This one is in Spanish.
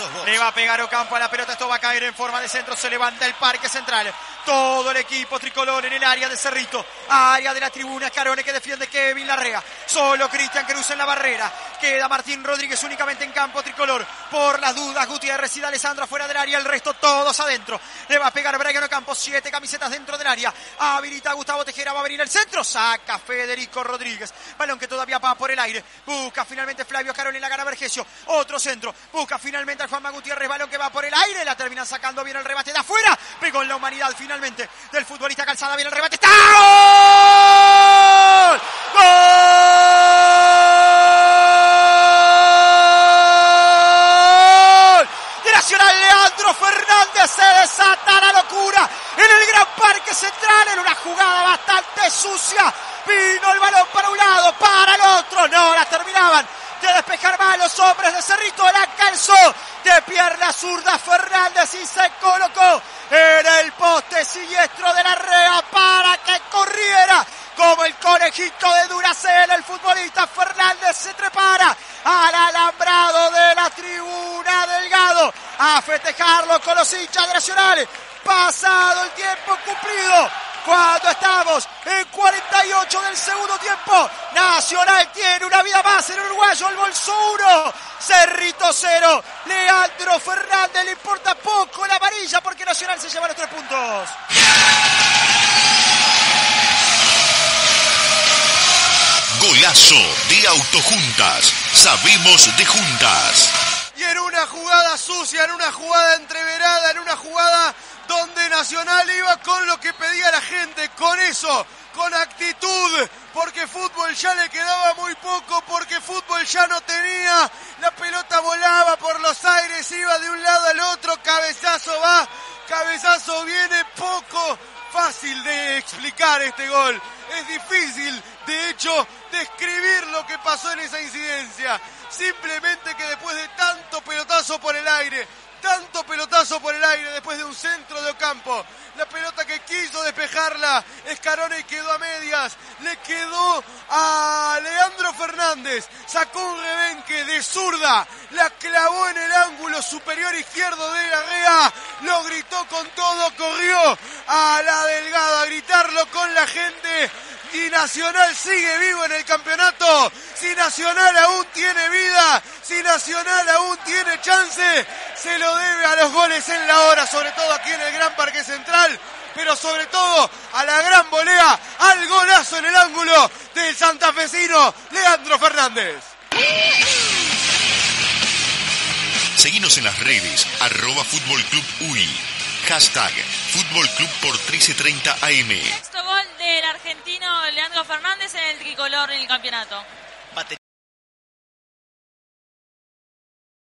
sos vos. Le va a pegar Ocampo a la pelota, esto va a caer en forma de centro, se levanta el Parque Central. Todo el equipo tricolor en el área de Cerrito, área de la tribuna. Escarone que defiende Kevin Larrea, solo Cristian Cruz en la barrera. Queda Martín Rodríguez únicamente en campo tricolor. Por las dudas, Gutiérrez y D'Alessandro afuera del área, el resto todos adentro. Le va a pegar Brian Ocampo, 7 camisetas dentro del área. Habilita a Gustavo Tejera, va a venir el centro, saca Federico Rodríguez. Balón que todavía va por el aire, busca finalmente Flavio Escarone, la gana Vergesio. Otro centro, busca finalmente al Juanma Gutiérrez, balón que va por el aire, la terminan sacando bien el rebate de afuera. Pegó en la humanidad finalmente del futbolista Calzada, viene el rebate, ¡está! ¡Gol! ¡Gol! De Nacional, Leandro Fernández, se desata la locura en el Gran Parque Central, en una jugada bastante sucia. Vino el balón para un lado, para el otro, no la terminaban de despejar mal los hombres de Cerrito, la calzó de pierna zurda Fernández y se colocó en el poste siniestro de Larrea para que corriera como el conejito de Duracell. El futbolista Fernández se prepara al alambrado de la tribuna Delgado a festejarlo con los hinchas de Nacional. Pasado el tiempo cumplido, cuando estamos en 48 del segundo tiempo, Nacional tiene una vida más en Uruguayo, el Bolso 1, Cerrito 0, Leandro Fernández le importa poco la amarilla porque Nacional se lleva los 3 puntos. Golazo de Autojuntas, sabemos de juntas. Y en una jugada sucia, en una jugada entreverada, en una jugada donde Nacional iba con lo que pedía la gente, con eso, con actitud, porque fútbol ya le quedaba muy poco, porque fútbol ya no tenía, la pelota volaba por los aires, iba de un lado al otro, cabezazo va, cabezazo viene, poco fácil de explicar este gol, es difícil, de hecho, describir lo que pasó en esa incidencia, simplemente que después de tanto pelotazo por el aire, después de un centro de Ocampo, la pelota que quiso despejarla Escarone y quedó a medias, le quedó a Leandro Fernández, sacó un rebenque de zurda, la clavó en el ángulo superior izquierdo de Larrea, lo gritó con todo, corrió a la Delgado a gritarlo con la gente. Y Nacional sigue vivo en el campeonato, si Nacional aún tiene vida, si Nacional aún tiene chance, se lo debe a los goles en la hora, sobre todo aquí en el Gran Parque Central, pero sobre todo a la gran volea, al golazo en el ángulo del santafesino Leandro Fernández. Seguinos en las redes, @Fútbol Club UI, #Fútbol Club por 1330 AM. Sexto gol del argentino Leandro Fernández en el tricolor en el campeonato.